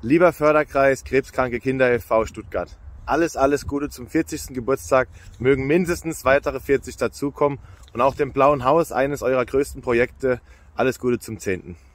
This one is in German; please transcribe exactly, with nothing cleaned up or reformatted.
Lieber Förderkreis Krebskranke Kinder e V Stuttgart, alles, alles Gute zum vierzigsten Geburtstag. Mögen mindestens weitere vierzig dazukommen und auch dem Blauen Haus, eines eurer größten Projekte, alles Gute zum zehnten